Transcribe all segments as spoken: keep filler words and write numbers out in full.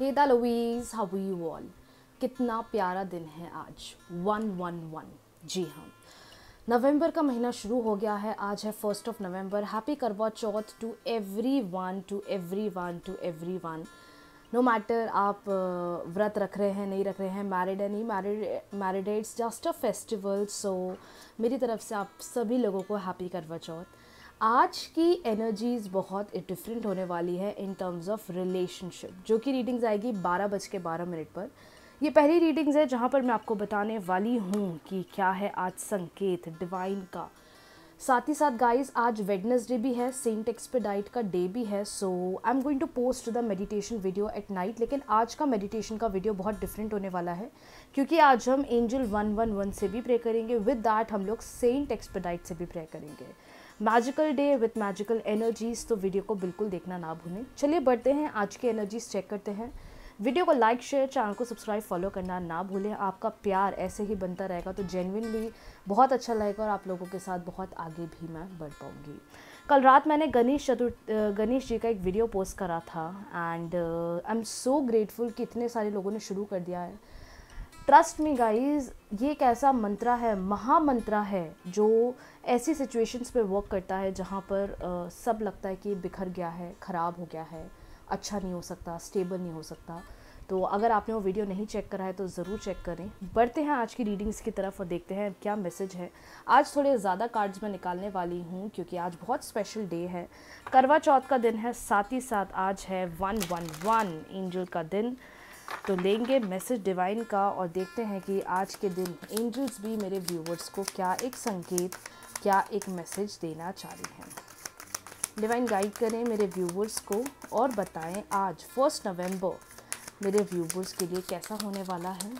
Hey the lovies, how are you all. कितना प्यारा दिन है आज, वन वन वन। जी हाँ, नवंबर का महीना शुरू हो गया है। आज है first of November. Happy Karva Chauth to everyone, to everyone, to everyone. No matter आप व्रत रख रहे हैं, नहीं रख रहे हैं, मैरिड है, नहीं मैरिड मैरिड है, it's just a festival. So मेरी तरफ से आप सभी लोगों को हैप्पी करवा चौथ। आज की एनर्जीज़ बहुत डिफरेंट होने वाली है इन टर्म्स ऑफ रिलेशनशिप, जो कि रीडिंग्स आएगी बारह बज के बारह मिनट पर। ये पहली रीडिंग्स है जहाँ पर मैं आपको बताने वाली हूँ कि क्या है आज संकेत डिवाइन का। साथ ही साथ गाइस आज वेडनेसडे भी है, सेंट एक्सपेडाइट का डे भी है। So I am going to post the meditation video at night. लेकिन आज का मेडिटेशन का वीडियो बहुत डिफरेंट होने वाला है, क्योंकि आज हम एंजल वन वन वन से भी प्रे करेंगे, विद दैट हम लोग सेंट एक्सपेडाइट से भी प्रे करेंगे। Magical day with magical energies, तो वीडियो को बिल्कुल देखना ना भूलें। चलिए बढ़ते हैं, आज की एनर्जीज चेक करते हैं। वीडियो को लाइक शेयर, चैनल को सब्सक्राइब फॉलो करना ना भूलें। आपका प्यार ऐसे ही बनता रहेगा तो जेन्युइनली बहुत अच्छा लगेगा और आप लोगों के साथ बहुत आगे भी मैं बढ़ पाऊँगी। कल रात मैंने गणेश चतुर्थ गणेश जी का एक वीडियो पोस्ट करा था and I am so grateful कि इतने सारे लोगों ने शुरू कर दिया है। ट्रस्ट मी गाइज, ये एक ऐसा मंत्रा है, महामंत्रा है, जो ऐसी सिचुएशंस पे वर्क करता है जहाँ पर uh, सब लगता है कि बिखर गया है, ख़राब हो गया है, अच्छा नहीं हो सकता, स्टेबल नहीं हो सकता। तो अगर आपने वो वीडियो नहीं चेक करा है तो ज़रूर चेक करें। बढ़ते हैं आज की रीडिंग्स की तरफ और देखते हैं क्या मैसेज है। आज थोड़े ज़्यादा कार्ड्स मैं निकालने वाली हूँ क्योंकि आज बहुत स्पेशल डे है, करवा चौथ का दिन है, साथ ही साथ आज है वन वन वन एंजल का दिन। तो लेंगे मैसेज डिवाइन का और देखते हैं कि आज के दिन एंजल्स भी मेरे व्यूवर्स को क्या एक संकेत, क्या एक मैसेज देना चाह रही हैं। डिवाइन गाइड करें मेरे व्यूवर्स को और बताएं आज फर्स्ट नवंबर मेरे व्यूवर्स के लिए कैसा होने वाला है।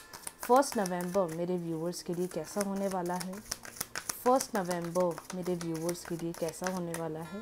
फर्स्ट नवंबर मेरे व्यूवर्स के लिए कैसा होने वाला है। फर्स्ट नवंबर मेरे व्यूवर्स के लिए कैसा होने वाला है।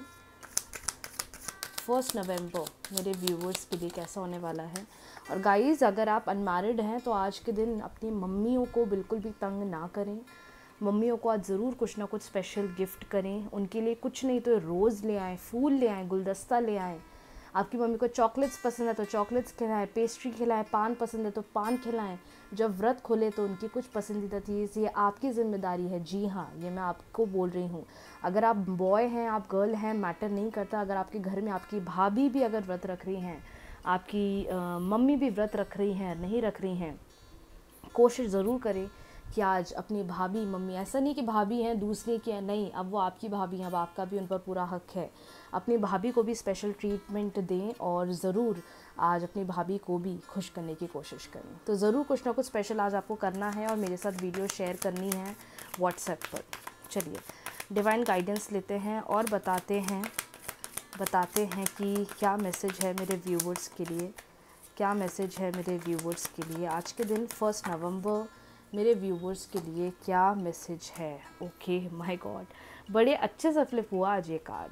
फर्स्ट नवंबर मेरे व्यूवर्स के लिए कैसा होने वाला है। और गाइज़, अगर आप अनमैरिड हैं तो आज के दिन अपनी मम्मियों को बिल्कुल भी तंग ना करें। मम्मियों को आज ज़रूर कुछ ना कुछ स्पेशल गिफ्ट करें। उनके लिए कुछ नहीं तो रोज़ ले आएँ, फूल ले आएँ, गुलदस्ता ले आएँ। आपकी मम्मी को चॉकलेट्स पसंद है तो चॉकलेट्स खिलाएं, पेस्ट्री खिलाएं, पान पसंद है तो पान खिलाएं। जब व्रत खोले तो उनकी कुछ पसंदीदा चीज़, ये आपकी ज़िम्मेदारी है। जी हाँ, ये मैं आपको बोल रही हूँ। अगर आप बॉय हैं, आप गर्ल हैं, मैटर नहीं करता। अगर आपके घर में आपकी भाभी भी अगर व्रत रख रही हैं, आपकी आ, मम्मी भी व्रत रख रही हैं, नहीं रख रही हैं, कोशिश ज़रूर करें कि आज अपनी भाभी, मम्मी, ऐसा नहीं कि भाभी हैं दूसरे की है, नहीं, अब वो आपकी भाभी हैं, अब आपका भी उन पर पूरा हक है। अपनी भाभी को भी स्पेशल ट्रीटमेंट दें और ज़रूर आज अपनी भाभी को भी खुश करने की कोशिश करें। तो ज़रूर कुछ ना कुछ स्पेशल आज आपको करना है और मेरे साथ वीडियो शेयर करनी है व्हाट्सएप पर। चलिए डिवाइन गाइडेंस लेते हैं और बताते हैं बताते हैं कि क्या मैसेज है मेरे व्यूवर्स के लिए, क्या मैसेज है मेरे व्यूवर्स के लिए आज के दिन फर्स्ट नवंबर मेरे व्यूवर्स के लिए क्या मैसेज है। ओके माय गॉड, बड़े अच्छे से फ्लिप हुआ आज ये card.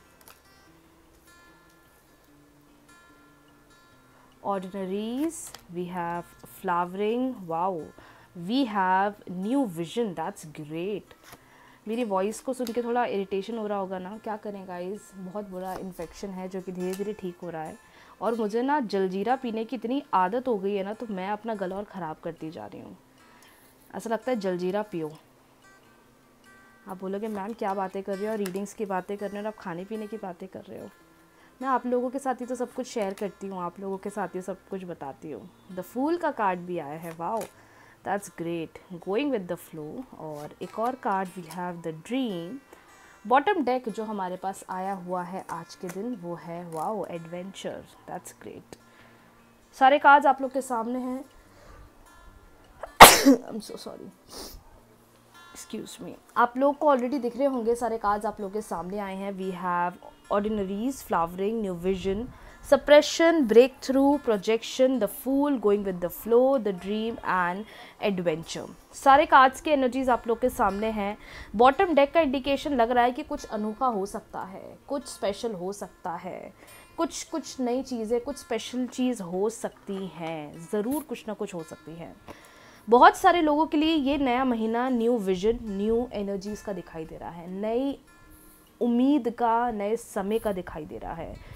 Ordinaries, we have flowering, wow, we have new vision, that's great। मेरी वॉइस को सुन के थोड़ा इरिटेशन हो रहा होगा ना, क्या करें गाइस, बहुत बुरा इन्फेक्शन है जो कि धीरे धीरे ठीक हो रहा है। और मुझे ना जलजीरा पीने की इतनी आदत हो गई है ना, तो मैं अपना गला और ख़राब करती जा रही हूँ। ऐसा लगता है जलजीरा पियो। आप बोलोगे मैम क्या बातें कर रहे हो, रीडिंग्स की बातें कर रहे हो और आप खाने पीने की बातें कर रहे हो। मैं आप लोगों के साथ ही तो सब कुछ शेयर करती हूँ, आप लोगों के साथ ही सब कुछ बताती हूँ। द फूल का कार्ड भी आया है, wow that's great, going with the flow. और एक और card we have the dream. Bottom deck जो हमारे पास आया हुआ है आज के दिन वो है वाओ एडवेंचर, दैट्स ग्रेट। सारे कार्ड्स आप लोग के सामने हैं। I am so sorry, excuse me. आप लोग को ऑलरेडी दिख रहे होंगे, सारे कार्ड्स आप लोग के सामने आए हैं। We have ordinaries, flowering, new vision, suppression, breakthrough, projection, the fool, going with the flow, the dream and adventure. सारे कार्ड्स की एनर्जीज आप लोग के सामने हैं। बॉटम डेक का इंडिकेशन लग रहा है कि कुछ अनोखा हो सकता है, कुछ स्पेशल हो सकता है, कुछ कुछ नई चीज़ें, कुछ स्पेशल चीज़ हो सकती हैं, ज़रूर कुछ ना कुछ हो सकती है। बहुत सारे लोगों के लिए ये नया महीना न्यू विजन, न्यू एनर्जीज़ का दिखाई दे रहा है, नई उम्मीद का, नए समय का दिखाई दे रहा है।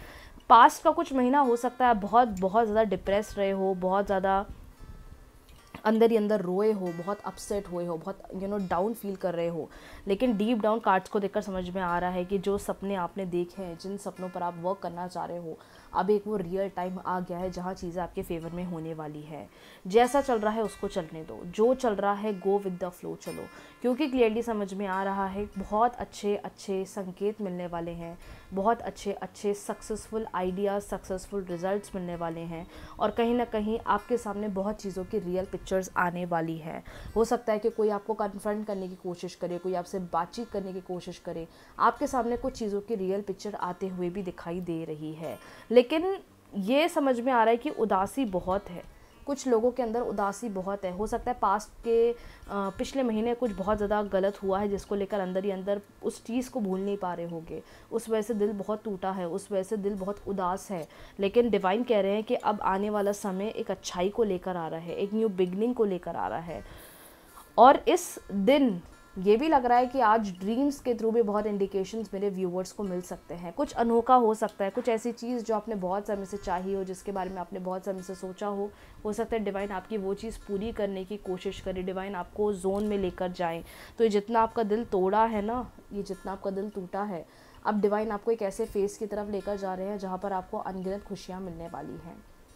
पास्ट का कुछ महीना हो सकता है बहुत बहुत ज़्यादा डिप्रेस रहे हो, बहुत ज़्यादा अंदर ही अंदर रोए हो, बहुत अपसेट हुए हो, बहुत यू नो डाउन फील कर रहे हो, लेकिन डीप डाउन कार्ड्स को देखकर समझ में आ रहा है कि जो सपने आपने देखे हैं, जिन सपनों पर आप वर्क करना चाह रहे हो, अब एक वो रियल टाइम आ गया है जहाँ चीज़ें आपके फेवर में होने वाली है। जैसा चल रहा है उसको चलने दो, जो चल रहा है गो विद द फ्लो चलो, क्योंकि क्लियरली समझ में आ रहा है बहुत अच्छे अच्छे संकेत मिलने वाले हैं, बहुत अच्छे अच्छे सक्सेसफुल आइडियाज़, सक्सेसफुल रिजल्ट्स मिलने वाले हैं, और कहीं ना कहीं आपके सामने बहुत चीज़ों की रियल पिक्चर्स आने वाली है। हो सकता है कि कोई आपको कन्फ्रंट करने की कोशिश करे, कोई आपसे बातचीत करने की कोशिश करे, आपके सामने कुछ चीज़ों की रियल पिक्चर आते हुए भी दिखाई दे रही है। लेकिन ये समझ में आ रहा है कि उदासी बहुत है, कुछ लोगों के अंदर उदासी बहुत है। हो सकता है पास्ट के आ, पिछले महीने कुछ बहुत ज़्यादा गलत हुआ है जिसको लेकर अंदर ही अंदर उस चीज़ को भूल नहीं पा रहे होगे, उस वजह से दिल बहुत टूटा है, उस वजह से दिल बहुत उदास है। लेकिन डिवाइन कह रहे हैं कि अब आने वाला समय एक अच्छाई को लेकर आ रहा है, एक न्यू बिगनिंग को लेकर आ रहा है। और इस दिन ये भी लग रहा है कि आज ड्रीम्स के थ्रू भी बहुत इंडिकेशंस मेरे व्यूवर्स को मिल सकते हैं। कुछ अनोखा हो सकता है, कुछ ऐसी चीज़ जो आपने बहुत समय से चाही हो, जिसके बारे में आपने बहुत समय से सोचा हो हो सकता है डिवाइन आपकी वो चीज़ पूरी करने की कोशिश करे, डिवाइन आपको जोन में लेकर जाएं। तो ये जितना आपका दिल तोड़ा है ना, ये जितना आपका दिल टूटा है, अब डिवाइन आपको एक ऐसे फेस की तरफ लेकर जा रहे हैं जहाँ पर आपको अनगिनत खुशियाँ मिलने वाली हैं।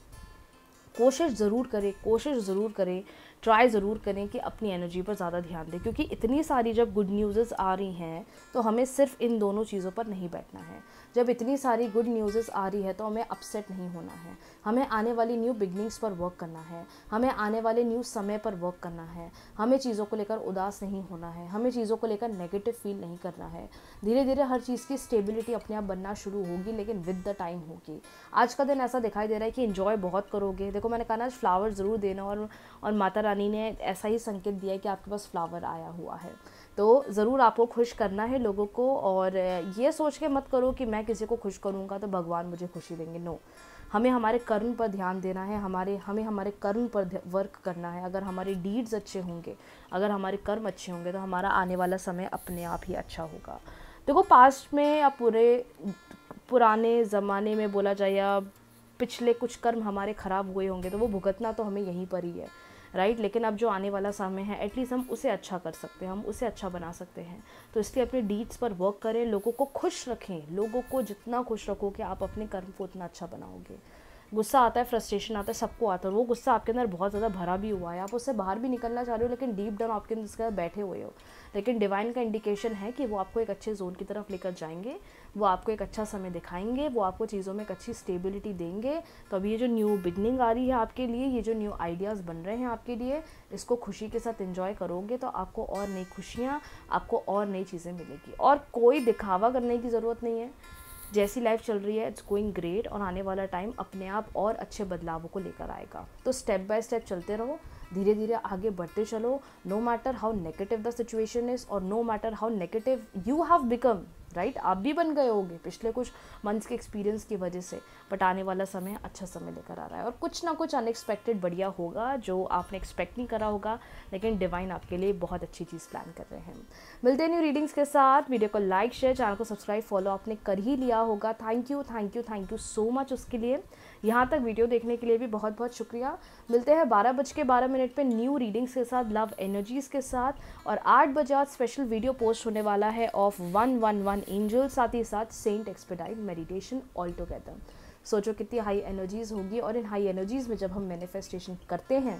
कोशिश ज़रूर करें, कोशिश ज़रूर करें, ट्राई ज़रूर करें कि अपनी एनर्जी पर ज़्यादा ध्यान दें, क्योंकि इतनी सारी जब गुड न्यूज़ आ रही हैं तो हमें सिर्फ इन दोनों चीज़ों पर नहीं बैठना है। जब इतनी सारी गुड न्यूज़ आ रही है तो हमें अपसेट नहीं होना है, हमें आने वाली न्यू बिगनिंग्स पर वर्क करना है, हमें आने वाले न्यू समय पर वर्क करना है, हमें चीज़ों को लेकर उदास नहीं होना है, हमें चीज़ों को लेकर नेगेटिव फील नहीं करना है। धीरे धीरे हर चीज़ की स्टेबिलिटी अपने आप बनना शुरू होगी, लेकिन विद द टाइम होगी। आज का दिन ऐसा दिखाई दे रहा है कि एंजॉय बहुत करोगे। देखो मैंने कहा ना फ्लावर ज़रूर देना, और और माता रानी ने ऐसा ही संकेत दिया है कि आपके पास फ्लावर आया हुआ है, तो ज़रूर आपको खुश करना है लोगों को। और ये सोच के मत करो कि मैं किसी को खुश करूँगा तो भगवान मुझे खुशी देंगे। नो, हमें हमारे कर्म पर ध्यान देना है, हमारे हमें हमारे कर्म पर वर्क करना है। अगर हमारे डीड्स अच्छे होंगे, अगर हमारे कर्म अच्छे होंगे, तो हमारा आने वाला समय अपने आप ही अच्छा होगा। देखो पास्ट में या पूरे पुराने ज़माने में बोला जाए, या पिछले कुछ कर्म हमारे ख़राब हुए होंगे तो वो भुगतना तो हमें यहीं पर ही है, राइट। लेकिन अब जो आने वाला समय है एटलीस्ट हम उसे अच्छा कर सकते हैं, हम उसे अच्छा बना सकते हैं। तो इसलिए अपने डीड्स पर वर्क करें, लोगों को खुश रखें। लोगों को जितना खुश रखोगे आप अपने कर्म को उतना अच्छा बनाओगे। गुस्सा आता है, फ्रस्ट्रेशन आता है, सबको आता है, वो गुस्सा आपके अंदर बहुत ज़्यादा भरा भी हुआ है, आप उससे बाहर भी निकलना चाह रहे हो, लेकिन डीप डाउन आपके अंदर उसके बैठे हुए हो। लेकिन डिवाइन का इंडिकेशन है कि वो आपको एक अच्छे जोन की तरफ लेकर जाएंगे, वो आपको एक अच्छा समय दिखाएंगे, वो आपको चीज़ों में एक अच्छी स्टेबिलिटी देंगे। तो अभी ये जो न्यू बिगनिंग आ रही है आपके लिए, ये जो न्यू आइडियाज़ बन रहे हैं आपके लिए, इसको खुशी के साथ एंजॉय करोगे तो आपको और नई खुशियाँ, आपको और नई चीज़ें मिलेगी। और कोई दिखावा करने की ज़रूरत नहीं है, जैसी लाइफ चल रही है इट्स गोइंग ग्रेट, और आने वाला टाइम अपने आप और अच्छे बदलावों को लेकर आएगा। तो स्टेप बाय स्टेप चलते रहो, धीरे धीरे आगे बढ़ते चलो। No matter how negative the situation is, और no matter how negative you have become, right. आप भी बन गए होगे पिछले कुछ मंथ्स के एक्सपीरियंस की वजह से, बट आने वाला समय अच्छा समय लेकर आ रहा है, और कुछ ना कुछ अनएक्सपेक्टेड बढ़िया होगा जो आपने एक्सपेक्ट नहीं करा होगा, लेकिन डिवाइन आपके लिए बहुत अच्छी चीज़ प्लान कर रहे हैं। मिलते हैं न्यू रीडिंग्स के साथ। वीडियो को लाइक, शेयर, चैनल को सब्सक्राइब, फॉलो आपने कर ही लिया होगा। Thank you thank you thank you so much उसके लिए। यहाँ तक वीडियो देखने के लिए भी बहुत बहुत शुक्रिया। मिलते हैं बारह बज के बारह मिनट पर न्यू रीडिंग्स के साथ, लव एनर्जीज़ के साथ, और आठ बजे आज स्पेशल वीडियो पोस्ट होने वाला है of one one one angel, साथ ही साथ saint expedite meditation all together. सोचो कितनी हाई एनर्जीज़ होगी, और इन हाई एनर्जीज़ में जब हम मैनिफेस्टेशन करते हैं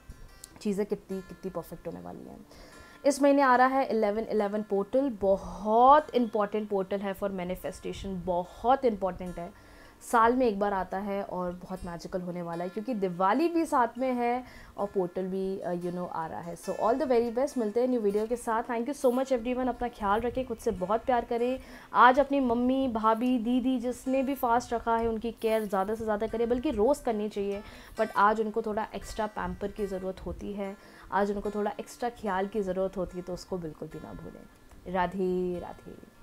चीज़ें कितनी कितनी परफेक्ट होने वाली हैं। इस महीने आ रहा है इलेवन इलेवन पोर्टल, बहुत इंपॉर्टेंट पोर्टल है फॉर मैनिफेस्टेशन, बहुत इंपॉर्टेंट है, साल में एक बार आता है और बहुत मैजिकल होने वाला है, क्योंकि दिवाली भी साथ में है और पोर्टल भी यू नो आ रहा है। So all the very best. मिलते हैं न्यू वीडियो के साथ। Thank you so much everyone. अपना ख्याल रखें, खुद से बहुत प्यार करें। आज अपनी मम्मी, भाभी, दीदी जिसने भी फास्ट रखा है उनकी केयर ज़्यादा से ज़्यादा करें, बल्कि रोज़ करनी चाहिए, बट आज उनको थोड़ा एक्स्ट्रा पैम्पर की ज़रूरत होती है, आज उनको थोड़ा एक्स्ट्रा ख्याल की ज़रूरत होती है, तो उसको बिल्कुल भी ना भूलें। राधे राधे।